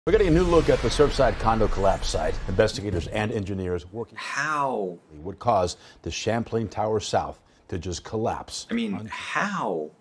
We're getting a new look at the Surfside Condo collapse site. Investigators and engineers working How would cause the Champlain Towers south to just collapse. I mean, how?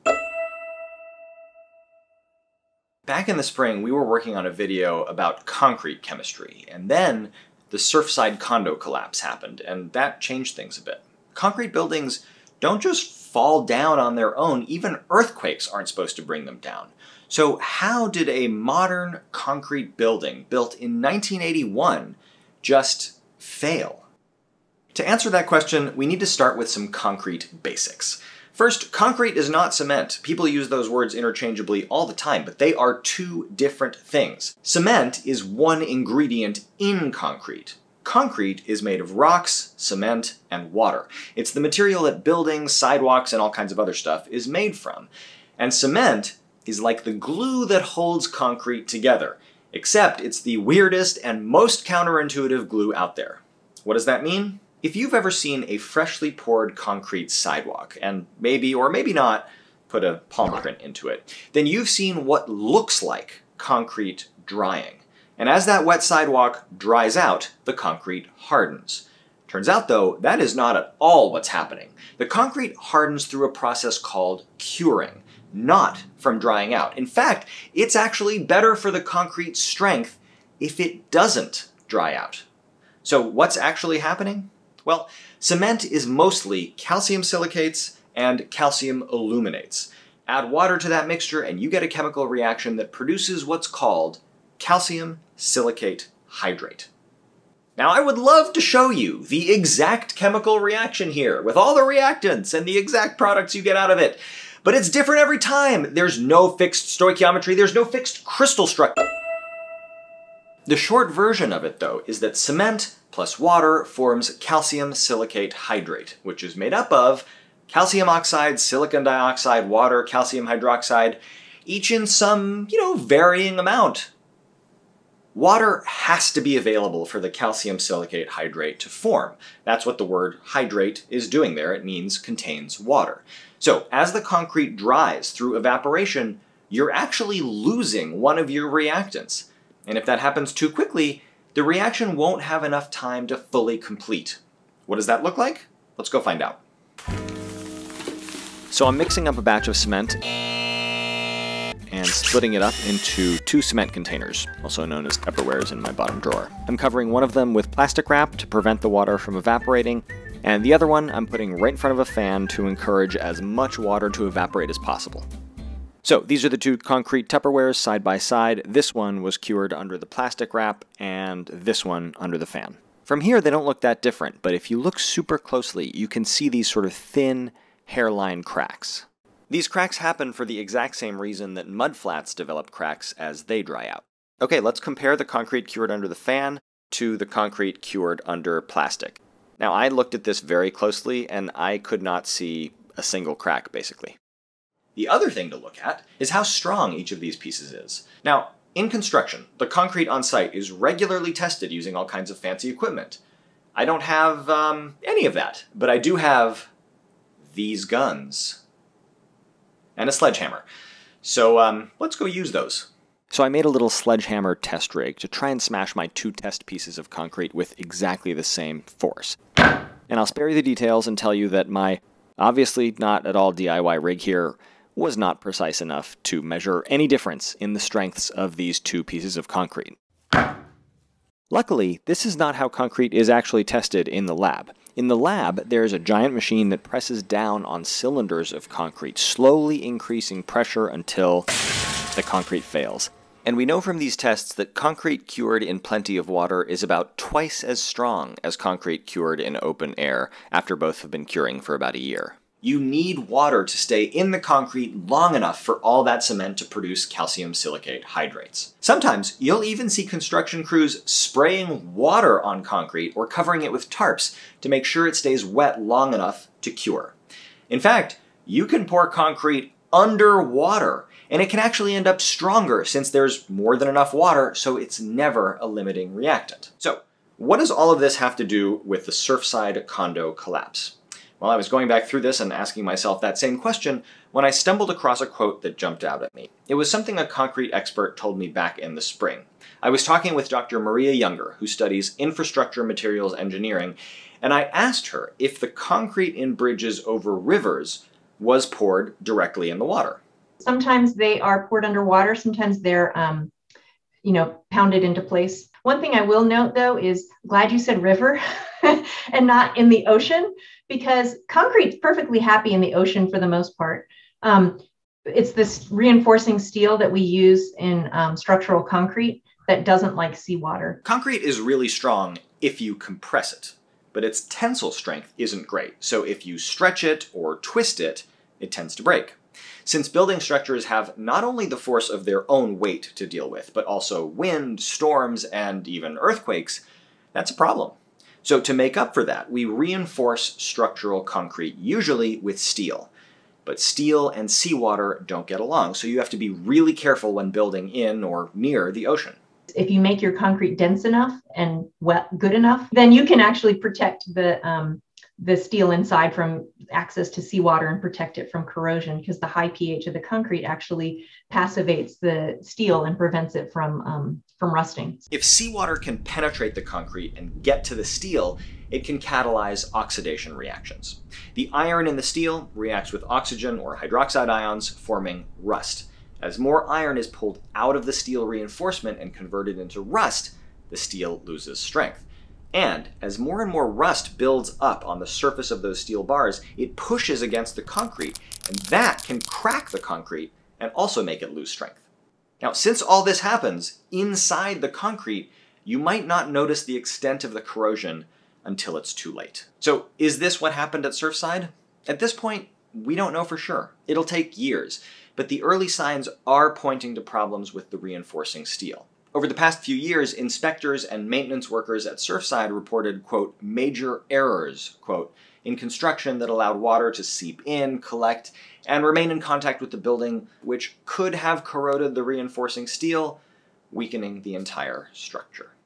Back in the spring, we were working on a video about concrete chemistry, and then the Surfside Condo collapse happened, and that changed things a bit. Concrete buildings don't just fall down on their own. Even earthquakes aren't supposed to bring them down. So how did a modern concrete building built in 1981 just fail? To answer that question, we need to start with some concrete basics. First, concrete is not cement. People use those words interchangeably all the time, but they are two different things. Cement is one ingredient in concrete. Concrete is made of rocks, cement, and water. It's the material that buildings, sidewalks, and all kinds of other stuff is made from. And cement is like the glue that holds concrete together, except it's the weirdest and most counterintuitive glue out there. What does that mean? If you've ever seen a freshly poured concrete sidewalk, and maybe or maybe not put a palm print into it, then you've seen what looks like concrete drying. And as that wet sidewalk dries out, the concrete hardens. Turns out though, that is not at all what's happening. The concrete hardens through a process called curing, not from drying out. In fact, it's actually better for the concrete's strength if it doesn't dry out. So what's actually happening? Well, cement is mostly calcium silicates and calcium aluminates. Add water to that mixture and you get a chemical reaction that produces what's called calcium silicate hydrate. Now, I would love to show you the exact chemical reaction here with all the reactants and the exact products you get out of it. But it's different every time. There's no fixed stoichiometry. There's no fixed crystal structure. The short version of it, though, is that cement plus water forms calcium silicate hydrate, which is made up of calcium oxide, silicon dioxide, water, calcium hydroxide, each in some, varying amount. Water has to be available for the calcium silicate hydrate to form. That's what the word hydrate is doing there. It means contains water. So as the concrete dries through evaporation, you're actually losing one of your reactants. And if that happens too quickly, the reaction won't have enough time to fully complete. What does that look like? Let's go find out. So I'm mixing up a batch of cement and splitting it up into 2 cement containers, also known as Tupperwares, in my bottom drawer. I'm covering one of them with plastic wrap to prevent the water from evaporating, and the other one I'm putting right in front of a fan to encourage as much water to evaporate as possible. So these are the 2 concrete Tupperwares side by side. This one was cured under the plastic wrap, and this one under the fan. From here, they don't look that different, but if you look super closely, you can see these sort of thin hairline cracks. These cracks happen for the exact same reason that mudflats develop cracks as they dry out. Okay, let's compare the concrete cured under the fan to the concrete cured under plastic. Now, I looked at this very closely, and I could not see a single crack, basically. The other thing to look at is how strong each of these pieces is. Now, in construction, the concrete on site is regularly tested using all kinds of fancy equipment. I don't have any of that, but I do have these guns and a sledgehammer. So let's go use those. So I made a little sledgehammer test rig to try and smash my 2 test pieces of concrete with exactly the same force. And I'll spare you the details and tell you that my obviously not at all DIY rig here was not precise enough to measure any difference in the strengths of these 2 pieces of concrete. Luckily, this is not how concrete is actually tested in the lab. In the lab, there's a giant machine that presses down on cylinders of concrete, slowly increasing pressure until the concrete fails. And we know from these tests that concrete cured in plenty of water is about twice as strong as concrete cured in open air after both have been curing for about a year. You need water to stay in the concrete long enough for all that cement to produce calcium silicate hydrates. Sometimes you'll even see construction crews spraying water on concrete or covering it with tarps to make sure it stays wet long enough to cure. In fact, you can pour concrete underwater, and it can actually end up stronger since there's more than enough water, so it's never a limiting reactant. So, what does all of this have to do with the Surfside Condo collapse? Well, I was going back through this and asking myself that same question when I stumbled across a quote that jumped out at me. It was something a concrete expert told me back in the spring. I was talking with Dr. Maria Juenger, who studies infrastructure materials engineering, and I asked her if the concrete in bridges over rivers was poured directly in the water. Sometimes they are poured underwater, sometimes they're pounded into place. One thing I will note, though, is glad you said river and not in the ocean, because concrete's perfectly happy in the ocean for the most part. It's this reinforcing steel that we use in structural concrete that doesn't like seawater. Concrete is really strong if you compress it, but its tensile strength isn't great. So if you stretch it or twist it, it tends to break. Since building structures have not only the force of their own weight to deal with, but also wind, storms, and even earthquakes, that's a problem. So to make up for that, we reinforce structural concrete, usually with steel. But steel and seawater don't get along, so you have to be really careful when building in or near the ocean. If you make your concrete dense enough and good enough, then you can actually protect the steel inside from access to seawater and protect it from corrosion, because the high pH of the concrete actually passivates the steel and prevents it from rusting. If seawater can penetrate the concrete and get to the steel, it can catalyze oxidation reactions. The iron in the steel reacts with oxygen or hydroxide ions, forming rust. As more iron is pulled out of the steel reinforcement and converted into rust, the steel loses strength. And as more and more rust builds up on the surface of those steel bars, it pushes against the concrete, and that can crack the concrete and also make it lose strength. Now, since all this happens inside the concrete, you might not notice the extent of the corrosion until it's too late. So is this what happened at Surfside? At this point, we don't know for sure. It'll take years, but the early signs are pointing to problems with the reinforcing steel. Over the past few years, inspectors and maintenance workers at Surfside reported, quote, major errors, quote, in construction that allowed water to seep in, collect, and remain in contact with the building, which could have corroded the reinforcing steel, weakening the entire structure.